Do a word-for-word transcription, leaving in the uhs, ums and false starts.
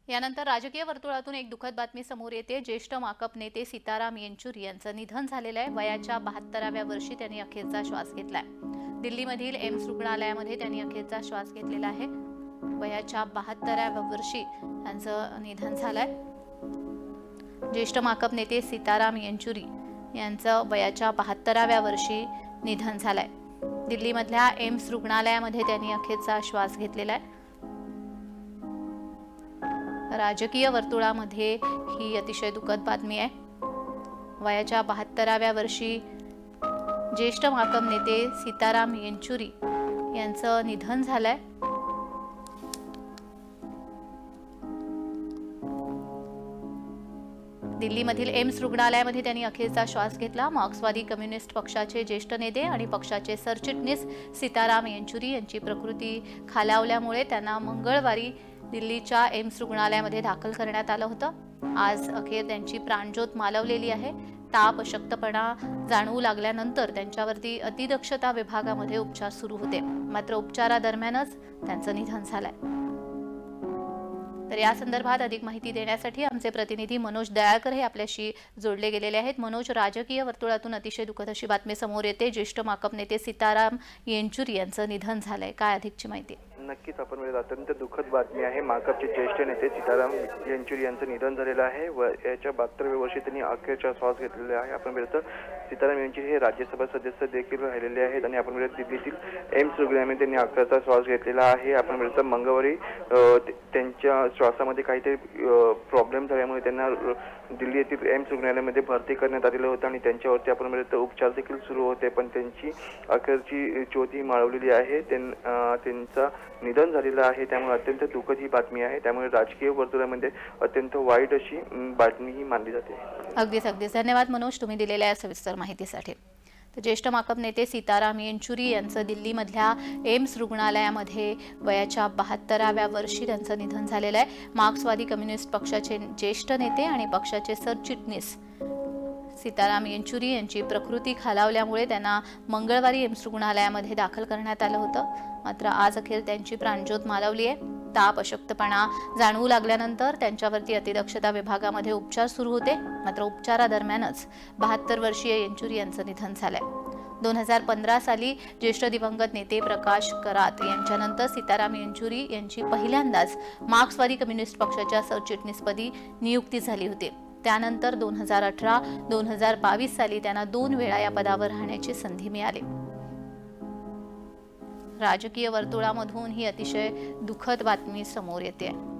यानंतर राजकीय वर्तुळातून एक दुःखद बातमी समोर येते। ज्येष्ठ माकप नेते सीताराम येंचुरी यांचं निधन झालेलं आहे। वयाच्या बहात्तराव्या वर्षी त्यांनी अखेरचा श्वास घेतलाय। दिल्लीमधील एम्स रुग्णालयामध्ये त्यांनी अखेरचा श्वास घेतलेला आहे। वयाच्या बहात्तराव्या वर्षी त्यांचं निधन झालंय। ज्येष्ठ माकप नेते सीताराम येंचुरी यांचं वयाच्या बहात्तराव्या वर्षी निधन झालंय। दिल्लीमधल्या एम्स रुग्णालयामध्ये त्यांनी अखेरचा श्वास घेतलेला आहे। राजकीय वर्तुळामध्ये ही अतिशय दुःखद बातमी आहे। वयाच्या बहात्तराव्या वर्षी ज्येष्ठ माकप नेते सीताराम येंचुरी यांचं निधन झालंय। दिल्लीमधील एम्स रुग्णालयामध्ये त्यांनी अखेरचा श्वास घेतला। मार्क्सवादी कम्युनिस्ट पक्षाचे ज्येष्ठ नेते आणि पक्षाचे सरचिटणीस सीताराम येंचुरी यांची प्रकृती खालावल्यामुळे त्यांना मंगळवारी दिल्लीच्या एम्स रुग्णालयामध्ये दाखल करण्यात आलं होतं। आज अखेर त्यांची प्राणज्योत मालवलेली आहे। ताप अशक्तपणा जाणवू लागल्यानंतर त्यांच्यावरती अतिदक्षता विभागामध्ये उपचार सुरू होते, मात्र उपचारादरम्यानच त्यांचं निधन झालंय। तर या संदर्भात अधिक माहिती देण्यासाठी आमचे प्रतिनिधी मनोज दयाळकर हे आपल्याशी जोडले गेलेले आहेत। मनोज, राजकीय वर्तुळातून अतिशय दुःखद अशी बातमी समोर येते। ज्येष्ठ माकप नेते सीताराम येंचुरी यांचं निधन झालंय, काय अधिकची माहिती? नक्कीच आपण वेळेला अत्यंत दुःखद बातमी आहे। माकपचे ज्येष्ठ नेते सीताराम येंचुरी यांचं निधन झालेलं आहे। व याच्या बहात्तराव्या वर्षी त्यांनी अखेरचा श्वास घेतलेला आहे। आपण वेळेला सीताराम येंचुरी हे राज्यसभा सदस्य देखील राहिलेले आहेत आणि आपण वेळेला दिल्लीतील एम्स रुग्णालयामध्ये त्यांनी अखेरचा श्वास घेतलेला आहे। आपण वेळेला मंगळवारी त्यांच्या श्वासामध्ये काहीतरी प्रॉब्लेम झाल्यामुळे त्यांना दिल्ली येथील एम्स रुग्णालयामध्ये भरती करण्यात आलेलं होतं आणि त्यांच्यावरती आपण वेळेला उपचार देखील सुरू होते, पण त्यांची अखेरची ज्योत ही माळवलेली आहे। त्यांचा निधन झालेलं आहे, त्यामुळे अत्यंत दुःखद ही बातमी आहे। त्यामुळे राजकीय वर्तुळामध्ये अत्यंत वाईट अशी बातमी ही मानली जाते। अगदीच अगदीच धन्यवाद मनोज, तुम्ही दिलेल्या या सविस्तर माहितीसाठी। तर ज्येष्ठ माकप नेते सीताराम येंचुरी यांचं दिल्लीमधल्या एम्स रुग्णालयामध्ये वयाच्या बहात्तराव्या वर्षी त्यांचं निधन झालेलं आहे। मार्क्सवादी कम्युनिस्ट पक्षाचे ज्येष्ठ नेते आणि पक्षाचे सरचिटणीस सीताराम येंचुरी यांची प्रकृती खालावल्यामुळे त्यांना मंगळवारी एम्स रुग्णालयामध्ये दाखल करण्यात आलं होतं, मात्र आज अखेर त्यांची प्राणज्योत मालवली आहे। ताप अशक्तपणा जाणवू लागल्यानंतर त्यांच्यावरती अतिदक्षता विभागामध्ये उपचार सुरू होते, मात्र उपचारादरम्यानच बहात्तर वर्षीय येंचुरी यांचं निधन झालंय। दोन हजार पंधरा साली ज्येष्ठ दिवंगत नेते प्रकाश करात यांच्यानंतर सीताराम येंचुरी यांची पहिल्यांदाच मार्क्सवादी कम्युनिस्ट पक्षाच्या सरचिटणीसपदी नियुक्ती झाली होती। त्यानंतर दोन हजार अठरा दोन हजार बावीस साली त्यांना दोन वेळा या पदावर राहण्याची संधी मिळाली। राजकीय वर्तुळामधून ही अतिशय दुःखद बातमी समोर येते।